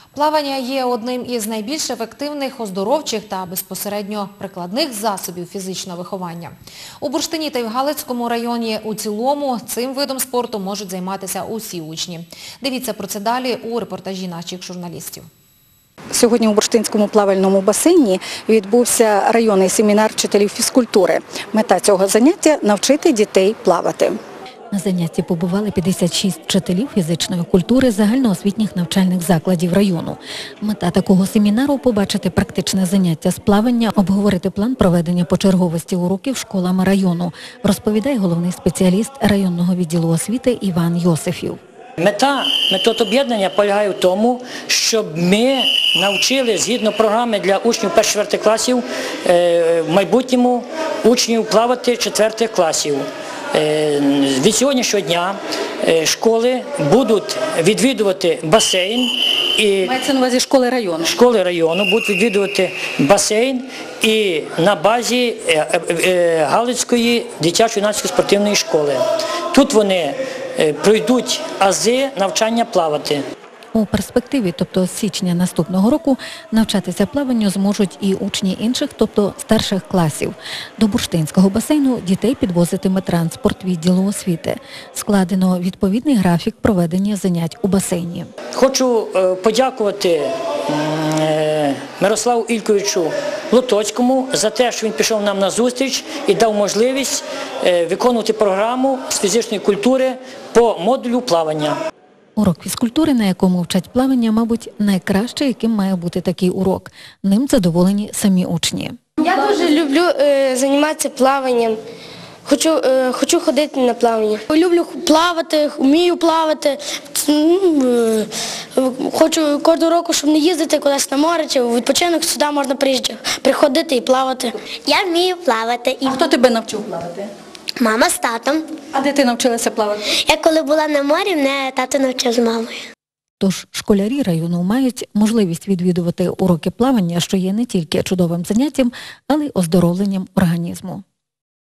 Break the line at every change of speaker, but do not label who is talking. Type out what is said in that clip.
Плавання є одним із найбільш ефективних оздоровчих та безпосередньо прикладних засобів фізичного виховання. У Бурштині та й в Галицькому районі у цілому цим видом спорту можуть займатися усі учні. Дивіться про це далі у репортажі наших журналістів.
Сьогодні у Бурштинському плавальному басейні відбувся районний семінар вчителів фізкультури. Мета цього заняття – навчити дітей плавати.
На занятті побували 56 вчителів фізичної культури загальноосвітніх навчальних закладів району. Мета такого семінару – побачити практичне заняття з плавання, обговорити план проведення почерговості уроків школами району, розповідає головний спеціаліст районного відділу освіти Іван Йосифів.
Мета об'єднання полягає в тому, щоб ми навчили згідно програми для учнів 1-4 класів в майбутньому учнів плавати 4 класів. Від сьогоднішнього дня школи будуть відвідувати басейн.
Мається на увазі школи району?
Школи району будуть відвідувати басейн і на базі Галицької дитячо-юнацької спортивної школи. Тут вони пройдуть ази навчання плавати.
У перспективі, тобто з січня наступного року, навчатися плаванню зможуть і учні інших, тобто старших класів. До Бурштинського басейну дітей підвозитиме транспорт відділу освіти. Складено відповідний графік проведення занять у басейні.
Хочу подякувати Мирославу Ільковичу Лотоцькому за те, що він пішов нам на зустріч і дав можливість виконувати програму з фізичної культури по модулю плавання.
Урок фізкультури, на якому вчать плавання, мабуть, найкраще, яким має бути такий урок. Ним задоволені самі учні.
Я дуже люблю займатися плаванням. Хочу ходити на плавання. Люблю плавати, вмію плавати. Хочу кожного року, щоб не їздити кудись на море чи у відпочинок, сюди можна приходити і плавати.
Я вмію плавати.
А хто тебе навчив плавати?
Мама з татом.
А де ти навчилася плавати?
Я коли була на морі, мене тато навчив з мамою.
Тож школярі району мають можливість відвідувати уроки плавання, що є не тільки чудовим заняттям, але й оздоровленням організму.